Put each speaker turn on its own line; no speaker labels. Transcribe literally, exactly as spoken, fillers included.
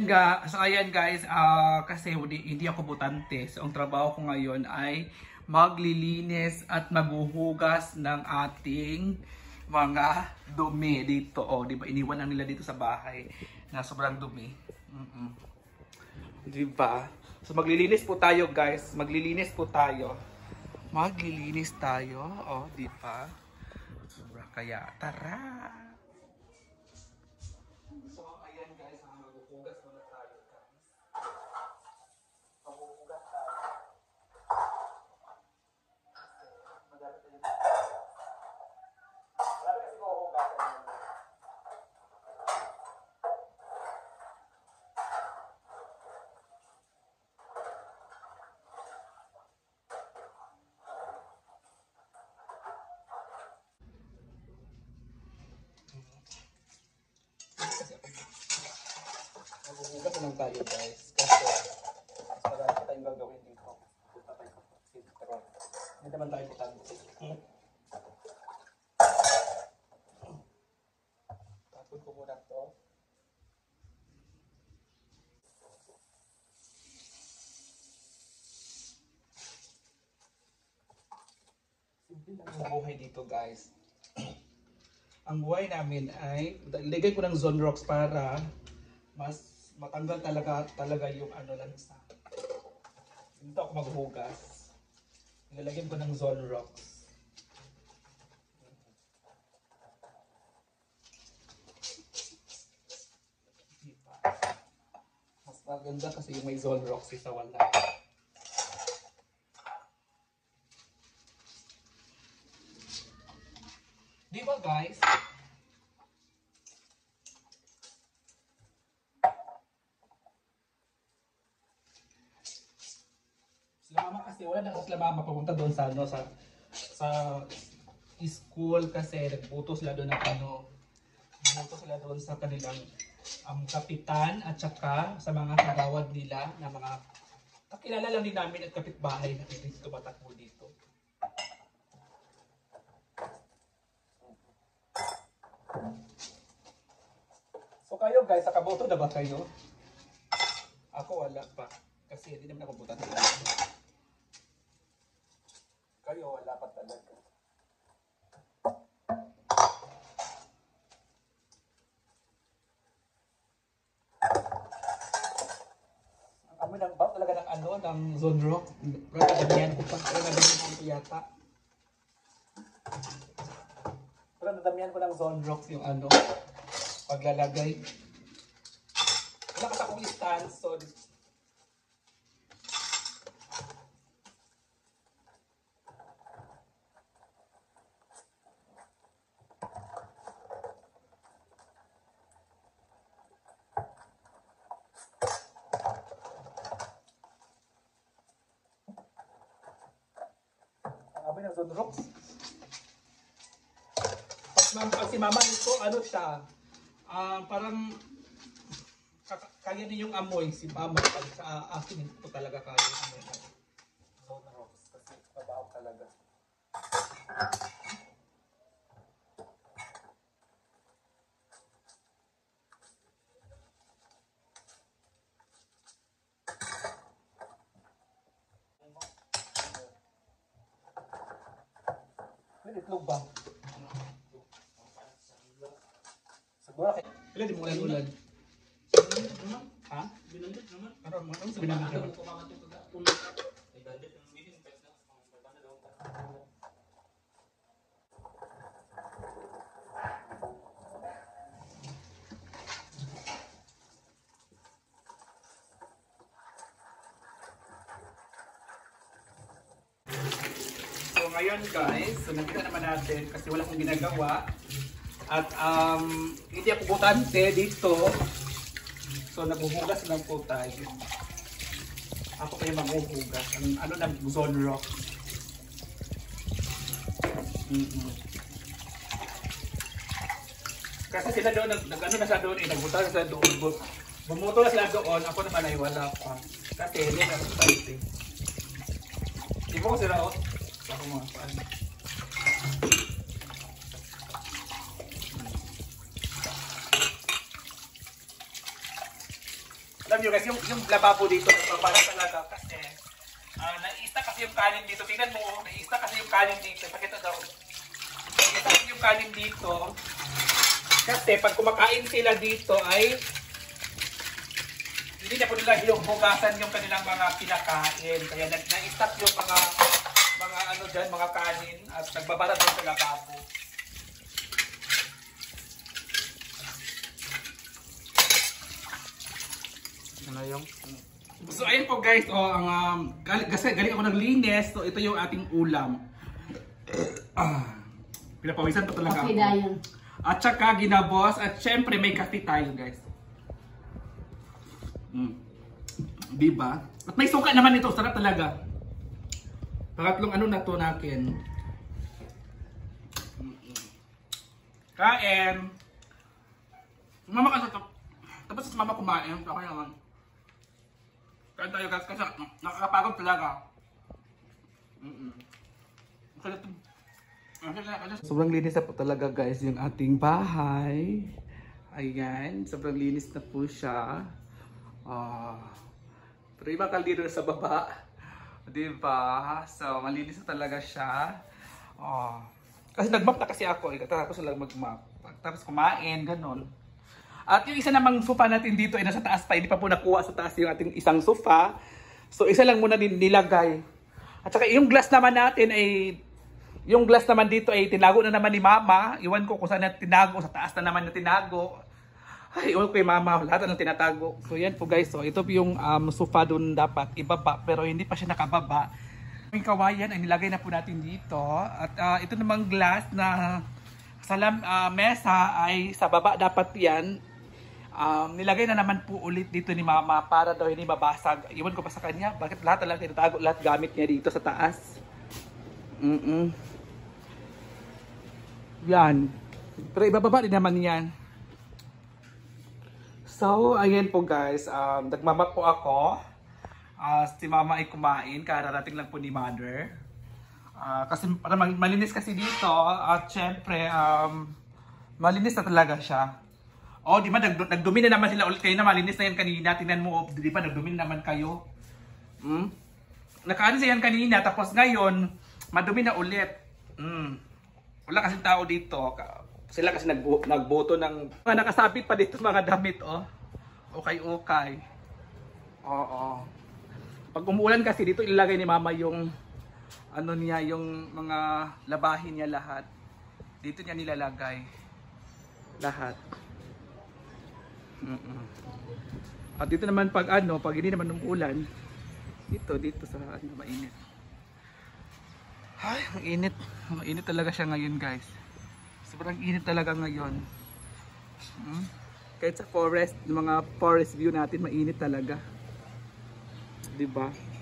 Ga, so ayan guys, uh, kasi hindi, hindi ako butante. So ang trabaho ko ngayon ay maglilinis at maghuhugas ng ating mga dumi dito. O, di ba? Iniwan lang nila dito sa bahay na sobrang dumi. Mm -mm. Di ba? So maglilinis po tayo guys. Maglilinis po tayo. Maglilinis tayo. O, di ba? Sobra kaya. Tara! Maghuhugas lang tayo guys, kasi mas marami pa tayong gagawin dito. Punta tayo kapatid, pero hindi naman tayo butante. Tapon ko muna to. Simple lang ang buhay dito guys. Ang buhay namin ay, ilagay ko ng Zonrox para mas matanggal talaga talaga yung ano lang sa dito ako maghugas. Nilalagyan ko ng Zonrox. Diba? Mas maganda kasi yung may Zonrox isa wala. Diba guys? Mama kasi wala na sila mama papunta doon sa ano sa sa school kasi nagbuto sila doon ng ano nagbuto sila doon sa kanilang um, kapitan at saka sa mga kagawad nila na mga kakilala lang din namin at kapitbahay na dito tumatakbo dito. So kayo guys, nakaboto na ba kayo? Ako wala pa kasi hindi naman ako butan. Kayo wala pa talaga. Ang amoy ng bawat talaga ng ano, ng Zonrox. Pero nadamihan ko pa. Pero nadamihan ko yata. Pero nadamihan ko ng Zonrox yung ano, paglalagay. Wala kasi akong stand, so ng Zonrox. Pag, pag si mama nito, ano siya, uh, parang kaya din yung amoy si mama. Pag sa akin, ito talaga kaya yung amoy ng Zonrox. Kasi mabaho talaga. Itlog ba? Siguro kayo. Pila di mo ulan-ulan? Ha? Binanggit naman. Ano mo? Ano sa binanggit naman? Ngayon guys, so nakita naman natin kasi wala akong ginagawa at um, hindi ako butante dito, so naghuhugas lang po tayo. Ako kaya maghuhugas ang ano ng Zonrox. mm -mm. Kasi sila doon nag, nag ano na sa doon eh, nagbuta na sa doon, bumuto na sila doon, ako naman ay wala pa kasi hindi na butante. Di ba ko sila o? Ako mga paano. Alam nyo guys, yung, yung lababo dito, nagbabara talaga kasi uh, naista kasi yung kanin dito. Tingnan mo, naista kasi yung kanin dito. Pakita daw. Naista kasi yung kanin dito. Kasi pag kumakain sila dito ay hindi na po nila hinugasan yung kanilang mga pinakain. Kaya na-stack yung mga mga ano dyan, mga kanin at nagbabara doon sa lababo. Ano yung? So ayun po guys, oh, ang um, galing, kasi galing ako naglinis. So ito yung ating ulam. Ah, pinapawisan pa talaga
Okay,
ako.
dayon.
At saka ginabos at syempre may kape tayo guys. Mm. Diba? At may suka naman ito, sarap talaga. Pangatlong ano na to natin. Kain. Mama ka sa tapos sa mama kumain, okay naman. Kain tayo guys kasi nakakapagod talaga. Mm-mm. Sobrang linis na po talaga guys yung ating bahay. Ayan, sobrang linis na po siya. Uh, pero iba kaldero sa baba. Diba? So, malinis na talaga siya. Uh, kasi nagmap na kasi ako. Eh. Tapos lang magmap. Tapos kumain, ganun. At yung isa namang sofa natin dito ay nasa taas pa. Hindi pa po nakuha sa taas yung ating isang sofa. So, isa lang muna nilagay. At saka yung glass naman natin ay yung glass naman dito ay tinago na naman ni Mama. Iwan ko kung saan na tinago. Sa taas na naman na tinago. Ay, iwan ko kay Mama. Lahat na tinatago. So yan po guys. So ito po yung um, sofa doon dapat ibaba. Pero hindi pa siya nakababa. Yung kawayan ay nilagay na po natin dito. At uh, ito namang glass na sa uh, mesa ay sa baba dapat yan. Um, nilagay na naman po ulit dito ni Mama para daw hindi mabasag. Iwan ko pa sa kanya. Bakit lahat na lang tinatago? Lahat gamit niya dito sa taas. Mm-mm. Yan. Pero ibababa din naman yan. So, ayan po guys. Um, nagmamap po ako. Uh, si Mama ay kumain. Kararating lang po ni Mother. Uh, kasi para malinis kasi dito. At syempre, um, malinis na talaga siya. Oh, di ba? Nag nagdumi na naman sila ulit. Kayo na malinis na yan kanina. Tingnan mo, di ba? Nagdumi na naman kayo. Hmm? Nakaano siya yan kanina. Tapos ngayon, madumi na ulit. Hmm. Wala kasing tao dito. Sila kasi nagbo nagboto ng mga nakasabit pa dito mga damit, oh. Okay-okay. Oo. Pag umuulan kasi dito ilalagay ni Mama yung ano niya, yung mga labahin niya lahat. Dito niya nilalagay. Lahat. Mm -mm. At dito naman pag ano, pag hindi naman umuulan, dito dito sa ano mainit. Ay, ang init. Ang init talaga siya ngayon guys. Sobrang init talaga ngayon. Hmm? Kahit sa forest, yung mga forest view natin, mainit talaga. Diba?